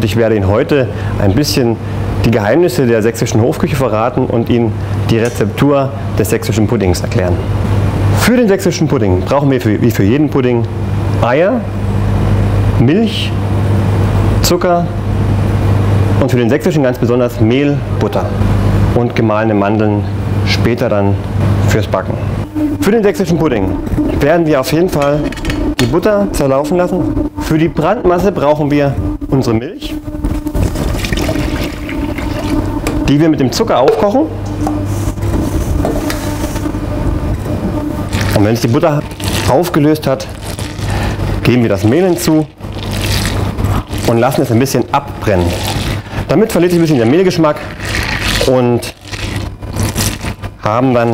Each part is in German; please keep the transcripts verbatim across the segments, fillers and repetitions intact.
Und ich werde Ihnen heute ein bisschen die Geheimnisse der sächsischen Hofküche verraten und Ihnen die Rezeptur des sächsischen Puddings erklären. Für den sächsischen Pudding brauchen wir für, wie für jeden Pudding Eier, Milch, Zucker und für den sächsischen ganz besonders Mehl, Butter und gemahlene Mandeln später dann fürs Backen. Für den sächsischen Pudding werden wir auf jeden Fall die Butter zerlaufen lassen. Für die Brandmasse brauchen wir unsere Milch, die wir mit dem Zucker aufkochen. Und wenn sich die Butter aufgelöst hat, geben wir das Mehl hinzu und lassen es ein bisschen abbrennen. Damit verliert sich ein bisschen der Mehlgeschmack und haben dann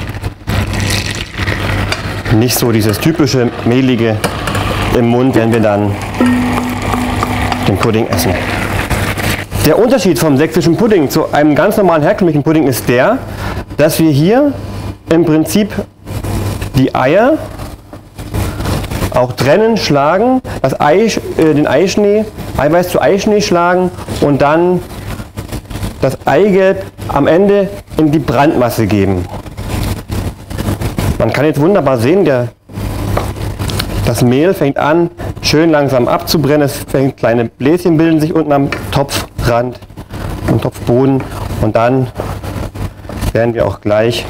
nicht so dieses typische mehlige im Mund, wenn wir dann den Pudding essen. Der Unterschied vom sächsischen Pudding zu einem ganz normalen herkömmlichen Pudding ist der, dass wir hier im Prinzip die Eier auch trennen, schlagen, das Ei, äh, den Eischnee, Eiweiß zu Eischnee schlagen und dann das Eigelb am Ende in die Brandmasse geben. Man kann jetzt wunderbar sehen, der, das Mehl fängt an, schön langsam abzubrennen. Es fängt, kleine Bläschen bilden sich unten am Topfrand, am Topfboden und dann werden wir auch gleich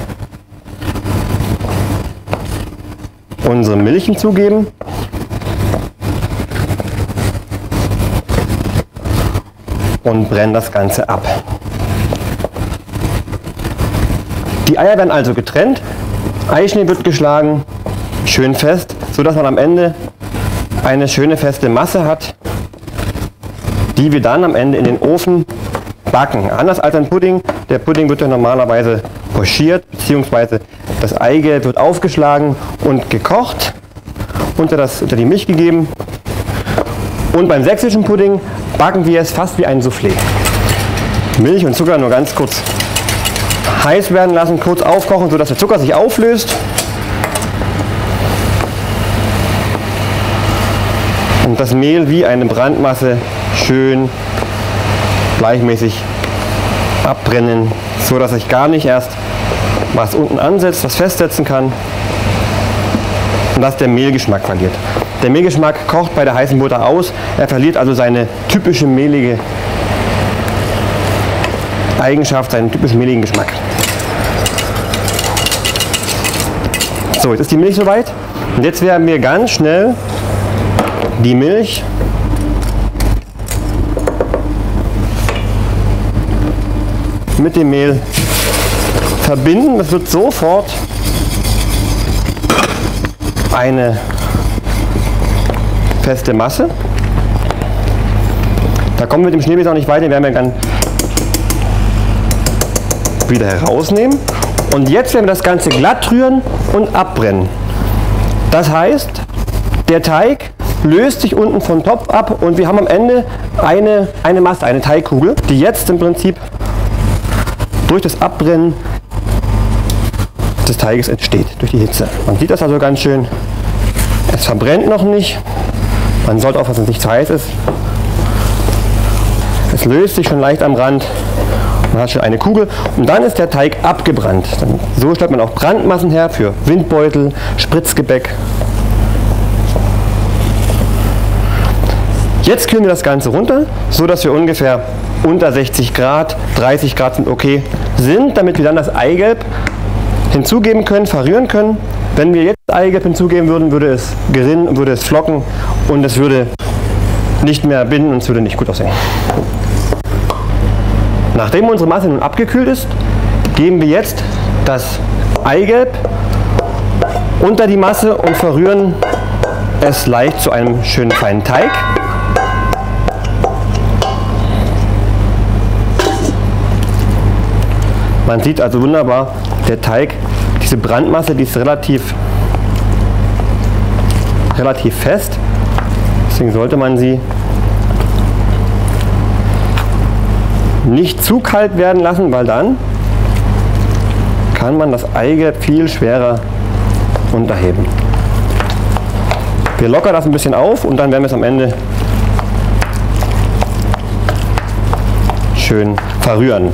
unsere Milch hinzugeben. Und brennen das Ganze ab. Die Eier werden also getrennt, Eischnee wird geschlagen, schön fest, sodass man am Ende eine schöne feste Masse hat, die wir dann am Ende in den Ofen backen. Anders als ein Pudding, der Pudding wird ja normalerweise pochiert, beziehungsweise das Eigelb wird aufgeschlagen und gekocht, unter, das, unter die Milch gegeben. Und beim sächsischen Pudding backen wir es fast wie ein Soufflé. Milch und Zucker nur ganz kurz heiß werden lassen, kurz aufkochen, sodass der Zucker sich auflöst. Und das Mehl wie eine Brandmasse schön gleichmäßig abbrennen, sodass sich gar nicht erst was unten ansetzt, was festsetzen kann und dass der Mehlgeschmack verliert. Der Mehlgeschmack kocht bei der heißen Butter aus, er verliert also seine typische mehlige Eigenschaft, seinen typischen mehligen Geschmack. So, jetzt ist die Milch soweit und jetzt werden wir ganz schnell die Milch mit dem Mehl verbinden. Es wird sofort eine feste Masse. Da kommen wir mit dem Schneebesen auch nicht weiter, den werden wir dann wieder herausnehmen. Und jetzt werden wir das Ganze glatt rühren und abbrennen. Das heißt, der Teig löst sich unten vom Topf ab und wir haben am Ende eine, eine Masse, eine Teigkugel, die jetzt im Prinzip durch das Abbrennen des Teiges entsteht, durch die Hitze. Man sieht das also ganz schön. Es verbrennt noch nicht. Man sollte aufpassen, dass es nicht zu heiß ist. Es löst sich schon leicht am Rand. Man hat schon eine Kugel und dann ist der Teig abgebrannt. Dann, so stellt man auch Brandmassen her für Windbeutel, Spritzgebäck. Jetzt kühlen wir das Ganze runter, so dass wir ungefähr unter sechzig Grad, dreißig Grad sind okay sind, damit wir dann das Eigelb hinzugeben können, verrühren können. Wenn wir jetzt Eigelb hinzugeben würden, würde es gerinnen, würde es flocken und es würde nicht mehr binden und es würde nicht gut aussehen. Nachdem unsere Masse nun abgekühlt ist, geben wir jetzt das Eigelb unter die Masse und verrühren es leicht zu einem schönen feinen Teig. Man sieht also wunderbar, der Teig, diese Brandmasse, die ist relativ, relativ fest. Deswegen sollte man sie nicht zu kalt werden lassen, weil dann kann man das Eigelb viel schwerer unterheben. Wir lockern das ein bisschen auf und dann werden wir es am Ende schön verrühren.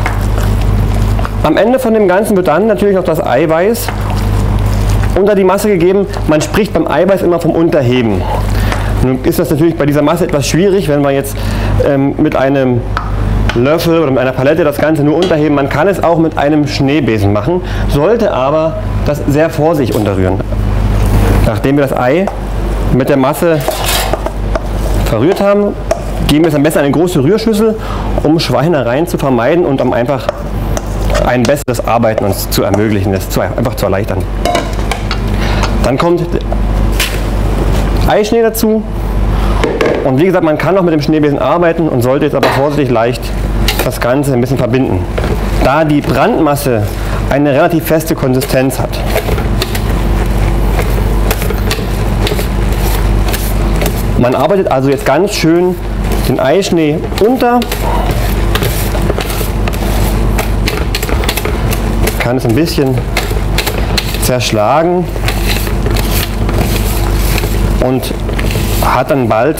Am Ende von dem Ganzen wird dann natürlich noch das Eiweiß unter die Masse gegeben. Man spricht beim Eiweiß immer vom Unterheben. Nun ist das natürlich bei dieser Masse etwas schwierig, wenn wir jetzt ähm, mit einem Löffel oder mit einer Palette das Ganze nur unterheben. Man kann es auch mit einem Schneebesen machen, sollte aber das sehr vorsichtig unterrühren. Nachdem wir das Ei mit der Masse verrührt haben, geben wir es am besten in eine große Rührschüssel, um Schweinereien zu vermeiden und um einfach ein besseres Arbeiten uns zu ermöglichen, das zu, einfach zu erleichtern. Dann kommt Eischnee dazu und wie gesagt, man kann auch mit dem Schneebesen arbeiten und sollte jetzt aber vorsichtig leicht das Ganze ein bisschen verbinden, da die Brandmasse eine relativ feste Konsistenz hat. Man arbeitet also jetzt ganz schön den Eischnee unter, kann es ein bisschen zerschlagen und hat dann bald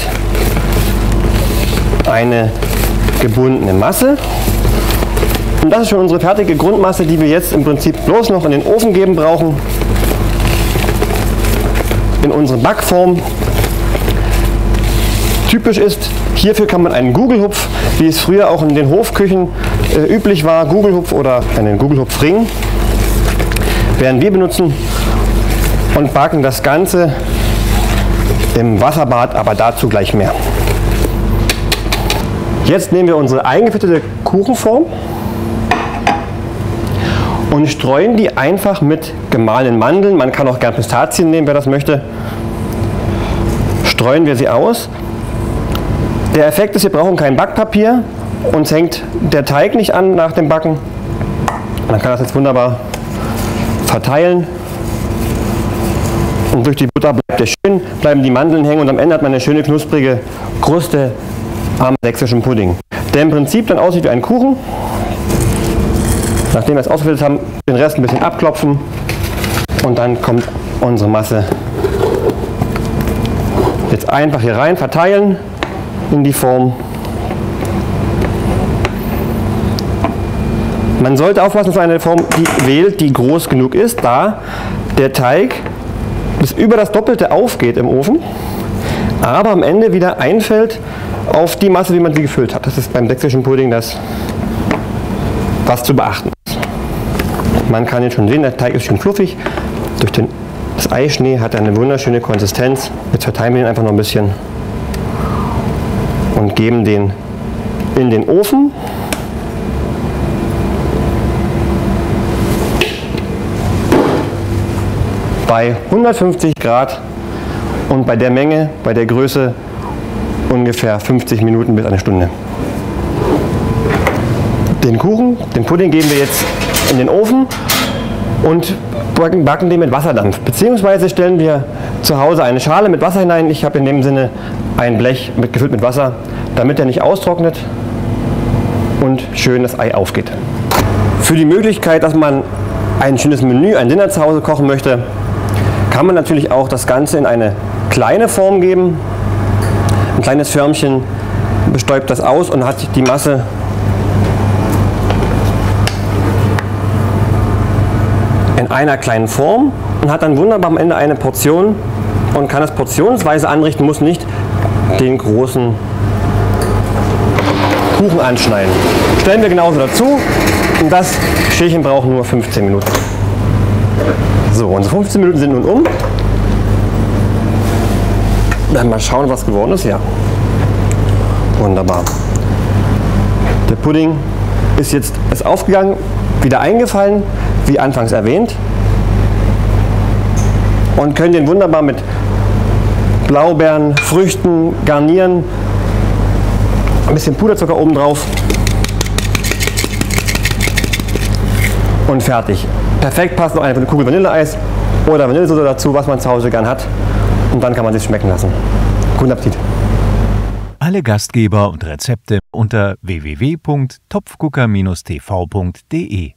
eine gebundene Masse. Und das ist schon unsere fertige Grundmasse, die wir jetzt im Prinzip bloß noch in den Ofen geben brauchen, in unsere Backform. Typisch ist, hierfür kann man einen Gugelhupf, wie es früher auch in den Hofküchen äh, üblich war, Gugelhupf oder einen Gugelhupfring, werden wir benutzen und backen das Ganze im Wasserbad, aber dazu gleich mehr. Jetzt nehmen wir unsere eingefettete Kuchenform und streuen die einfach mit gemahlenen Mandeln. Man kann auch gern Pistazien nehmen, wer das möchte. Streuen wir sie aus. Der Effekt ist, wir brauchen kein Backpapier, uns hängt der Teig nicht an nach dem Backen. Man kann das jetzt wunderbar verteilen. Und durch die Butter bleibt der schön, bleiben die Mandeln hängen und am Ende hat man eine schöne knusprige Kruste am sächsischen Pudding. Der im Prinzip dann aussieht wie ein Kuchen. Nachdem wir es ausgefüllt haben, den Rest ein bisschen abklopfen und dann kommt unsere Masse jetzt einfach hier rein, verteilen in die Form. Man sollte aufpassen, dass man eine Form die wählt, die groß genug ist, da der Teig bis über das Doppelte aufgeht im Ofen, aber am Ende wieder einfällt auf die Masse, wie man sie gefüllt hat. Das ist beim sächsischen Pudding das, was zu beachten ist. Man kann jetzt schon sehen, der Teig ist schön fluffig. Durch den, das Eischnee hat er eine wunderschöne Konsistenz. Jetzt verteilen wir ihn einfach noch ein bisschen und geben den in den Ofen. Bei hundertfünfzig Grad und bei der Menge, bei der Größe ungefähr fünfzig Minuten bis eine Stunde. Den Kuchen, den Pudding geben wir jetzt in den Ofen und backen, backen den mit Wasserdampf. Beziehungsweise stellen wir zu Hause eine Schale mit Wasser hinein. Ich habe in dem Sinne ein Blech mit, gefüllt mit Wasser, damit er nicht austrocknet und schön das Ei aufgeht. Für die Möglichkeit, dass man ein schönes Menü, ein Dinner zu Hause kochen möchte, kann man natürlich auch das Ganze in eine kleine Form geben. Ein kleines Förmchen bestäubt das aus und hat die Masse in einer kleinen Form und hat dann wunderbar am Ende eine Portion und kann es portionsweise anrichten, muss nicht den großen Kuchen anschneiden. Stellen wir genauso dazu und das Schälchen braucht nur fünfzehn Minuten. So, unsere fünfzehn Minuten sind nun um. Dann mal schauen, was geworden ist. Ja, wunderbar. Der Pudding ist jetzt ist aufgegangen, wieder eingefallen, wie anfangs erwähnt. Und können den wunderbar mit Blaubeeren, Früchten garnieren. Ein bisschen Puderzucker oben drauf. Und fertig. Perfekt passt noch eine Kugel Vanilleeis oder Vanillesoße dazu, was man zu Hause gern hat. Und dann kann man sich schmecken lassen. Guten Appetit! Alle Gastgeber und Rezepte unter w w w punkt topfgucker Bindestrich t v punkt de